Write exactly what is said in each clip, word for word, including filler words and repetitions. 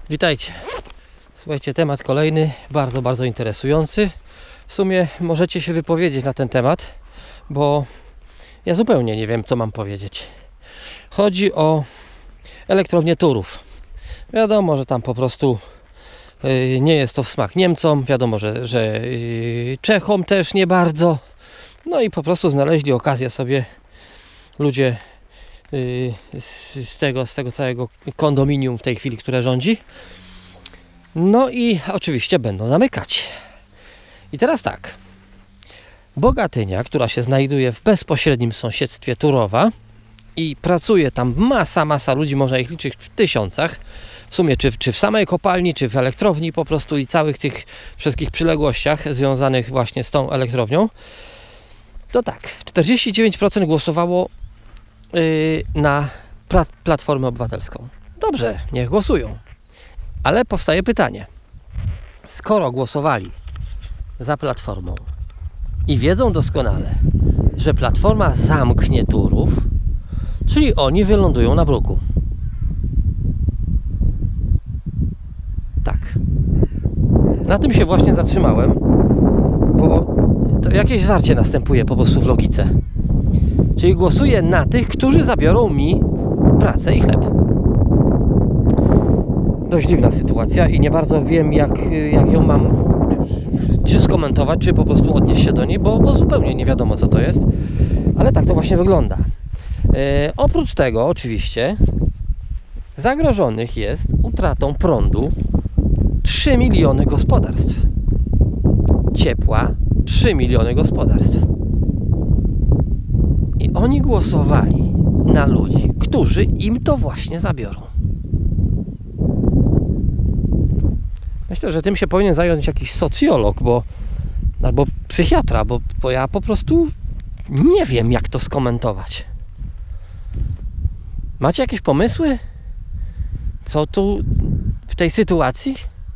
Witajcie. Słuchajcie, temat kolejny, bardzo, bardzo interesujący. W sumie możecie się wypowiedzieć na ten temat, bo ja zupełnie nie wiem, co mam powiedzieć. Chodzi o elektrownię Turów. Wiadomo, że tam po prostu yy, nie jest to w smak Niemcom. Wiadomo, że, że yy, Czechom też nie bardzo. No i po prostu znaleźli okazję sobie ludzie yy, z, z, tego, z tego całego kondominium w tej chwili, które rządzi. No i oczywiście będą zamykać. I teraz tak. Bogatynia, która się znajduje w bezpośrednim sąsiedztwie Turowa i pracuje tam masa, masa ludzi, można ich liczyć w tysiącach. W sumie czy, czy w samej kopalni, czy w elektrowni po prostu i całych tych wszystkich przyległościach związanych właśnie z tą elektrownią. To tak, czterdzieści dziewięć procent głosowało yy, na pra- Platformę Obywatelską. Dobrze, niech głosują. Ale powstaje pytanie. Skoro głosowali za Platformą i wiedzą doskonale, że Platforma zamknie Turów, czyli oni wylądują na bruku. Tak. Na tym się właśnie zatrzymałem, bo to jakieś zwarcie następuje po prostu w logice. Czyli głosuję na tych, którzy zabiorą mi pracę i chleb. Dość dziwna sytuacja i nie bardzo wiem, jak, jak ją mam czy skomentować, czy po prostu odnieść się do niej, bo, bo zupełnie nie wiadomo, co to jest. Ale tak to właśnie wygląda. E, oprócz tego oczywiście zagrożonych jest utratą prądu trzy miliony gospodarstw. Ciepła trzy miliony gospodarstw. I oni głosowali na ludzi, którzy im to właśnie zabiorą. Myślę, że tym się powinien zająć jakiś socjolog, bo albo psychiatra, bo, bo ja po prostu nie wiem, jak to skomentować. Macie jakieś pomysły? Co tu w tej sytuacji?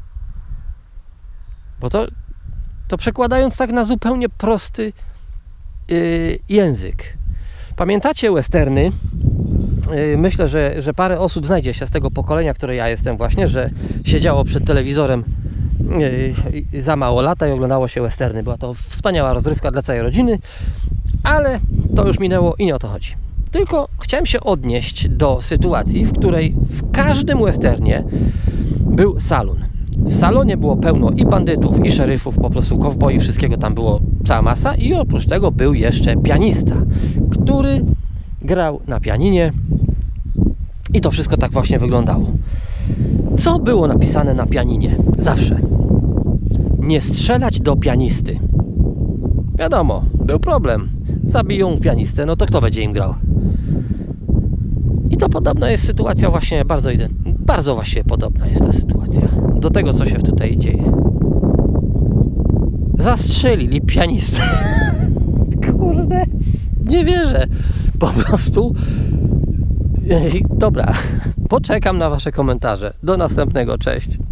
Bo to, to przekładając tak na zupełnie prosty yy, język. Pamiętacie westerny? Yy, myślę, że, że parę osób znajdzie się z tego pokolenia, które ja jestem właśnie, że siedziało przed telewizorem yy, za mało lata i oglądało się westerny. Była to wspaniała rozrywka dla całej rodziny, ale to już minęło i nie o to chodzi. Tylko chciałem się odnieść do sytuacji, w której w każdym westernie był salon. W salonie było pełno i bandytów, i szeryfów, po prostu kowboi, wszystkiego tam było cała masa i oprócz tego był jeszcze pianista, który grał na pianinie i to wszystko tak właśnie wyglądało. Co było napisane na pianinie? Zawsze. Nie strzelać do pianisty. Wiadomo, był problem. Zabiją pianistę, no to kto będzie im grał? I to podobna jest sytuacja właśnie, bardzo, bardzo właśnie podobna jest ta sytuacja do tego, co się tutaj dzieje. Zastrzelili pianistę. Kurde, nie wierzę. Po prostu dobra, poczekam na wasze komentarze. Do następnego, cześć.